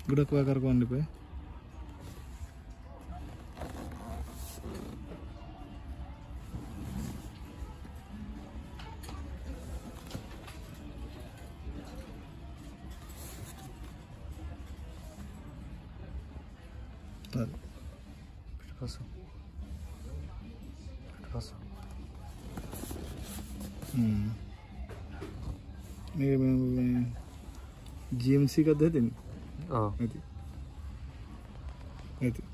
ගොඩක් ඔයා කරකවන්න එපා. GMC का दे देंगे। हाँ। ऐति।